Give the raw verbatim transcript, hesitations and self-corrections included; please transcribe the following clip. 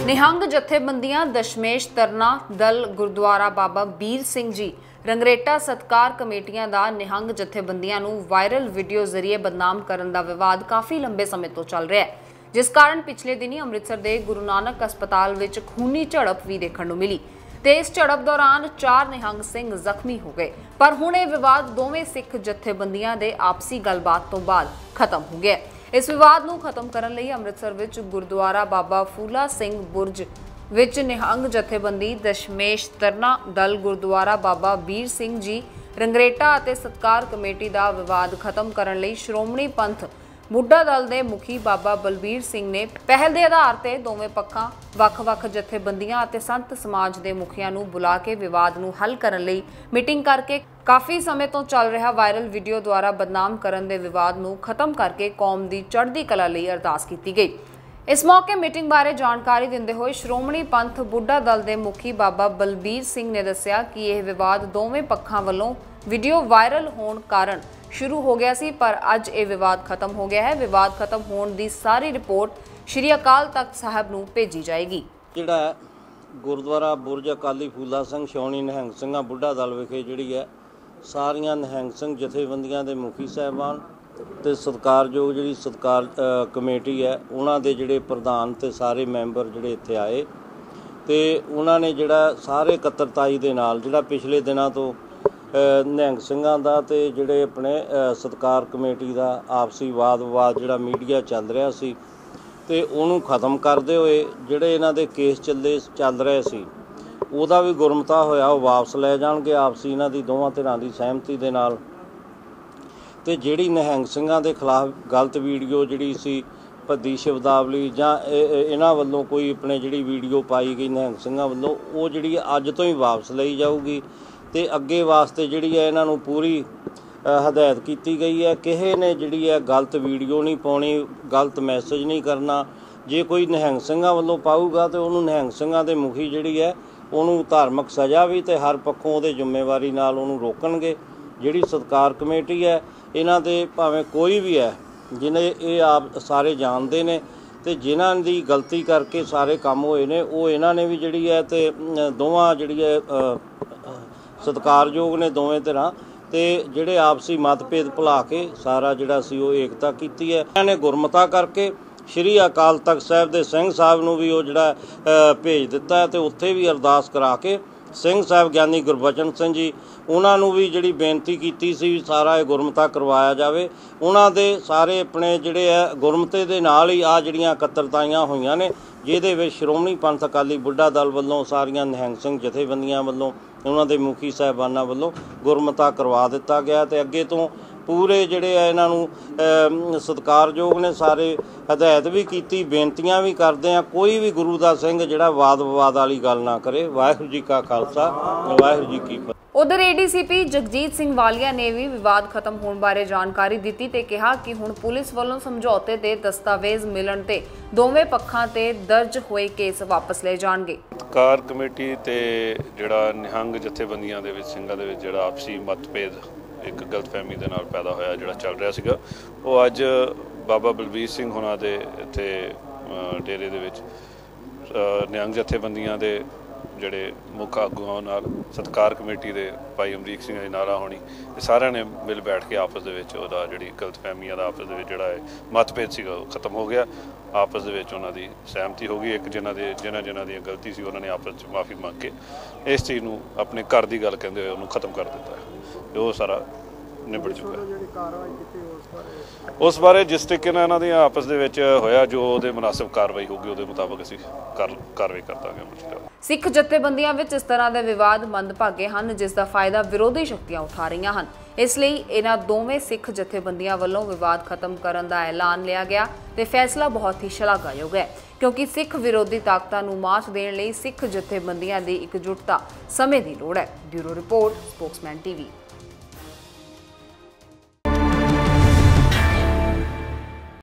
ਨਿਹੰਗ ਜਥੇਬੰਦੀਆਂ ਦਸ਼ਮੇਸ਼ ਤਰਨਾ ਦਲ ਗੁਰਦੁਆਰਾ ਬਾਬਾ ਬੀਰ ਸਿੰਘ ਜੀ ਰੰਗਰੇਟਾ ਸਤਕਾਰ ਕਮੇਟੀਆਂ ਦਾ ਨਿਹੰਗ ਜਥੇਬੰਦੀਆਂ ਨੂੰ ਵਾਇਰਲ ਵੀਡੀਓ ਜ਼ਰੀਏ ਬਦਨਾਮ ਕਰਨ ਦਾ ਵਿਵਾਦ ਕਾਫੀ ਲੰਬੇ ਸਮੇਂ ਤੋਂ ਚੱਲ ਰਿਹਾ ਹੈ, ਜਿਸ ਕਾਰਨ ਪਿਛਲੇ ਦਿਨੀ ਅੰਮ੍ਰਿਤਸਰ ਦੇ ਗੁਰੂ ਨਾਨਕ ਹਸਪਤਾਲ ਵਿੱਚ ਖੂਨੀ ਝੜਪ ਵੀ ਦੇਖਣ ਨੂੰ ਮਿਲੀ ਤੇ ਇਸ ਝੜਪ ਦੌਰਾਨ ਚਾਰ ਨਿਹੰਗ ਸਿੰਘ ਜ਼ਖਮੀ ਹੋ ਗਏ। ਪਰ ਹੁਣ ਇਹ ਵਿਵਾਦ ਦੋਵੇਂ ਸਿੱਖ ਜਥੇਬੰਦੀਆਂ ਦੇ ਆਪਸੀ ਗੱਲਬਾਤ ਤੋਂ ਬਾਅਦ ਖਤਮ ਹੋ ਗਿਆ। इस विवाद को खत्म करने लई अमृतसर विच गुरुद्वारा बाबा फूला सिंह बुर्ज विच निहंग जथेबंदी दशमेश तरना दल गुरुद्वारा बाबा बीर सिंह जी रंगरेटा अते सत्कार कमेटी का विवाद खत्म करने लई श्रोमणी पंथ बुढ़ा दल के मुखी बाबा बलबीर सिंह ने पहल के आधार पर दोवें पक्षां ਵੱਖ-ਵੱਖ जथेबंदियां अते संत समाज के मुखियां नूं बुला के विवाद नूं हल करने लई मीटिंग करके काफ़ी समय तो चल रहा वायरल वीडियो द्वारा बदनाम करन दे विवाद नूं खत्म करके कौम की चढ़दी कला लई अरदास की गई। इस मौके मीटिंग बारे जानकारी दिंदे होए श्रोमणी पंथ बुढ़ा दल के मुखी बाबा बलबीर सिंह ने दस्सिया कि यह विवाद दोवें पक्षां वल्लों वीडियो वायरल होने कारण शुरू हो गया सी, पर अज ये विवाद खत्म हो गया है। विवाद खत्म होने की सारी रिपोर्ट श्री अकाल तख्त साहब नूं भेजी जाएगी। जिहड़ा गुरुद्वारा बुरज अकाली फूला सिंह छाउणी निहंग सिंघां बुढ़ा दल विखे जिहड़ी है सारियां निहंग सिंह जथेबंदियां दे मुखी साहिबान ते सत्कारयोग जिहड़ी सत्कार कमेटी है उन्हां दे जिहड़े प्रधान ते सारे मैंबर जिहड़े इत्थे आए ते उन्हां ने जिहड़ा सारे इकत्तरताई दे नाल जिहड़ा पिछले दिनां तो निहंग सिंघां दा ते जिहड़े अपने सत्कार कमेटी दा आपसी वाद विवाद जिहड़ा मीडिया चल रहा सी ਤੇ ਉਹਨੂੰ ਖਤਮ ਕਰਦੇ ਹੋਏ ਜਿਹੜੇ ਇਹਨਾਂ ਦੇ ਕੇਸ ਚੱਲੇ ਚੱਲ ਰਹੇ ਸੀ ਉਹਦਾ ਵੀ ਗੁਰਮਤਾ ਹੋਇਆ ਉਹ ਵਾਪਸ ਲੈ ਜਾਣਗੇ ਆਪਸੀ ਇਹਨਾਂ ਦੀ ਦੋਵਾਂ ਧਿਰਾਂ ਦੀ ਸਹਿਮਤੀ ਦੇ ਨਾਲ। ਤੇ ਜਿਹੜੀ ਨਿਹੰਗ ਸਿੰਘਾਂ ਦੇ ਖਿਲਾਫ ਗਲਤ ਵੀਡੀਓ ਜਿਹੜੀ ਸੀ ਭੱਦੀ ਸ਼ਬਦਾਵਲੀ ਜਾਂ ਇਹਨਾਂ ਵੱਲੋਂ ਕੋਈ ਆਪਣੇ ਜਿਹੜੀ ਵੀਡੀਓ ਪਾਈ ਗਈ ਨਿਹੰਗ ਸਿੰਘਾਂ ਵੱਲੋਂ ਉਹ ਜਿਹੜੀ ਅੱਜ ਤੋਂ ਹੀ ਵਾਪਸ ਲਈ ਜਾਊਗੀ ਤੇ ਅੱਗੇ ਵਾਸਤੇ ਜਿਹੜੀ ਹੈ ਇਹਨਾਂ ਨੂੰ ਪੂਰੀ ਹਦਾਇਤ की गई है। किसी ने जी है गलत वीडियो नहीं पानी, गलत मैसेज नहीं करना। जे कोई निहंग सिंघां वालों पाऊगा तो उन्होंने निहंग सिंघां दे मुखी जी है उन्होंने धार्मिक सज़ा भी तो हर पक्षों वो जिम्मेवारी नाल उन्होंने रोकणगे। जिहड़ी सत्कार कमेटी है इन्हां दे भावें कोई भी है जिन्हें ये आप सारे जानते हैं तो जिन्हां दी गलती करके सारे काम होए ने वो इन्हां ने भी जी है तो दोवां जी है सत्कारयोग ने दोवें धिरां ਤੇ ਜਿਹੜੇ ਆਪਸੀ ਮਤਭੇਦ ਭੁਲਾ ਕੇ ਸਾਰਾ ਜਿਹੜਾ ਸੀ ਉਹ ਏਕਤਾ ਕੀਤੀ ਹੈ। ਇਹਨਾਂ ਨੇ ਗੁਰਮਤਾ ਕਰਕੇ ਸ਼੍ਰੀ ਅਕਾਲ ਤਖਤ ਸਾਹਿਬ ਦੇ ਸਿੰਘ ਸਾਹਿਬ ਨੂੰ ਵੀ ਉਹ ਜਿਹੜਾ ਭੇਜ ਦਿੱਤਾ ਤੇ ਉੱਥੇ ਵੀ ਅਰਦਾਸ ਕਰਾ ਕੇ ਸਿੰਘ ਸਾਹਿਬ ਗਿਆਨੀ ਗੁਰਬਚਨ ਸਿੰਘ ਜੀ ਉਹਨਾਂ ਨੂੰ ਵੀ ਜਿਹੜੀ ਬੇਨਤੀ ਕੀਤੀ ਸੀ ਸਾਰਾ ਇਹ ਗੁਰਮਤਾ ਕਰਵਾਇਆ ਜਾਵੇ। ਉਹਨਾਂ ਦੇ ਸਾਰੇ ਆਪਣੇ ਜਿਹੜੇ ਆ ਗੁਰਮਤੇ ਦੇ ਨਾਲ ਹੀ ਆ ਜਿਹੜੀਆਂ ਇਕੱਤਰਤਾਈਆਂ ਹੋਈਆਂ ਨੇ ਜਿਹਦੇ ਵਿੱਚ ਸ਼੍ਰੋਮਣੀ ਪੰਥ ਅਕਾਲੀ ਬੁੱਢਾ ਦਲ ਵੱਲੋਂ ਸਾਰੀਆਂ ਨਿਹੰਗ ਸਿੰਘ ਜਥੇਬੰਦੀਆਂ ਵੱਲੋਂ ਉਹਨਾਂ ਦੇ ਮੁਖੀ ਸਾਹਿਬਾਨਾਂ ਵੱਲੋਂ ਗੁਰਮਤਾ ਕਰਵਾ ਦਿੱਤਾ ਗਿਆ ਤੇ ਅੱਗੇ ਤੋਂ ਪੂਰੇ ਜਿਹੜੇ ਆ ਇਹਨਾਂ ਨੂੰ ਸਤਿਕਾਰਯੋਗ ਨੇ ਸਾਰੇ ਹਦਾਇਤ ਵੀ ਕੀਤੀ ਬੇਨਤੀਆਂ ਵੀ ਕਰਦੇ ਆ ਕੋਈ ਵੀ ਗੁਰੂ ਦਾ ਸਿੰਘ ਜਿਹੜਾ ਵਾਦ ਵਿਵਾਦ ਵਾਲੀ ਗੱਲ ਨਾ ਕਰੇ। ਵਾਹਿਗੁਰੂ ਜੀ ਕਾ ਖਾਲਸਾ ਵਾਹਿਗੁਰੂ ਜੀ ਕੀ ਫਤਿਹ। उधर एडीसीपी जगजीत सिंह वालिया ने भी विवाद खत्म होने बारे जानकारी दी ते कहा कि हुण पुलिस वालों समझौते ते दस्तावेज मिलन ते दोवें पक्षां ते दर्ज होए केस वापस ले जाणगे। सत्कार कमेटी ते जिहड़ा निहंग जथेबंदियां दे विच ਸਿੰਘਾਂ ਦੇ ਵਿੱਚ ਜਿਹੜਾ ਆਪਸੀ ਮਤਭੇਦ ਇੱਕ ਗਲਤਫਹਿਮੀ ਦੇ ਨਾਲ ਪੈਦਾ ਹੋਇਆ ਜਿਹੜਾ ਚੱਲ ਰਿਹਾ ਸੀਗਾ ਉਹ ਅੱਜ ਬਾਬਾ ਬਲਬੀਰ ਸਿੰਘ ਹੋਣਾ ਦੇ ਇੱਥੇ ਡੇਰੇ ਦੇ ਵਿੱਚ ਨਿਹੰਗ ਜਥੇਬੰਦੀਆਂ ਦੇ ਜਿਹੜੇ ਮੁੱਖ ਆਗੂਆਂ ਨਾਲ ਸਤਕਾਰ ਕਮੇਟੀ ਦੇ ਭਾਈ ਅਮਰੀਕ ਸਿੰਘ ਦੀ ਨਾਰਾ ਹੋਣੀ ਇਹ ਸਾਰਿਆਂ ਨੇ ਮਿਲ ਬੈਠ ਕੇ ਆਪਸ ਦੇ ਵਿੱਚ ਉਹਦਾ ਜਿਹੜੀ ਗਲਤਫਹਿਮੀਆਂ ਦਾ ਆਪਸ ਦੇ ਵਿੱਚ ਜਿਹੜਾ ਹੈ ਮਤਭੇਦ ਸੀਗਾ ਉਹ ਖਤਮ ਹੋ ਗਿਆ। ਆਪਸ ਦੇ ਵਿੱਚ ਉਹਨਾਂ ਦੀ ਸਹਿਮਤੀ ਹੋ ਗਈ। ਇੱਕ ਜਿਨ੍ਹਾਂ ਦੇ ਜਿਨ੍ਹਾਂ ਜਿਨ੍ਹਾਂ ਦੀਆਂ ਗਲਤੀ ਸੀ ਉਹਨਾਂ ਨੇ ਆਪਸ 'ਚ ਮਾਫੀ ਮੰਗ ਕੇ ਇਸ ਚੀਜ਼ ਨੂੰ ਆਪਣੇ ਘਰ ਦੀ ਗੱਲ ਕਹਿੰਦੇ ਹੋਏ ਉਹਨੂੰ ਖਤਮ ਕਰ ਦਿੱਤਾ ਹੈ। ਉਹ ਸਾਰਾ ਨਿਬੜ ਚੁੱਕਾ ਹੈ। ਉਸ ਬਾਰੇ ਜਿਸ ਤਰੀਕੇ ਨਾਲ ਇਹਨਾਂ ਦੀਆਂ ਆਪਸ ਦੇ ਵਿੱਚ ਹੋਇਆ ਜੋ ਉਹਦੇ ਮੁਨਾਸਿਬ ਕਾਰਵਾਈ ਹੋਊਗੀ ਉਹਦੇ ਮੁਤਾਬਕ ਅਸੀਂ ਕਰ ਕਾਰਵਾਈ ਕਰ ਦਾਂਗੇ। ਸਿੱਖ ਜਥੇਬੰਦੀਆਂ ਵਿੱਚ ਇਸ ਤਰ੍ਹਾਂ ਦੇ ਵਿਵਾਦ ਮੰਦਭਾਗੇ ਹਨ ਜਿਸ ਦਾ ਫਾਇਦਾ ਵਿਰੋਧੀ ਸ਼ਕਤੀਆਂ ਉਠਾ ਰਹੀਆਂ ਹਨ। ਇਸ ਲਈ ਇਹਨਾਂ ਦੋਵੇਂ ਸਿੱਖ ਜਥੇਬੰਦੀਆਂ ਵੱਲੋਂ ਵਿਵਾਦ ਖਤਮ ਕਰਨ ਦਾ ਐਲਾਨ ਲਿਆ ਗਿਆ ਤੇ ਫੈਸਲਾ ਬਹੁਤ ਹੀ ਸ਼ਲਾਘਾਯੋਗ ਹੈ ਕਿਉਂਕਿ ਸਿੱਖ ਵਿਰੋਧੀ ਤਾਕਤਾਂ ਨੂੰ ਮਾਤ ਦੇਣ ਲਈ ਸਿੱਖ ਜਥੇਬੰਦੀਆਂ ਦੀ ਇਕਜੁੱਟਤਾ ਸਮੇਂ ਦੀ ਲੋੜ ਹੈ। Bureau report, spokesman TV.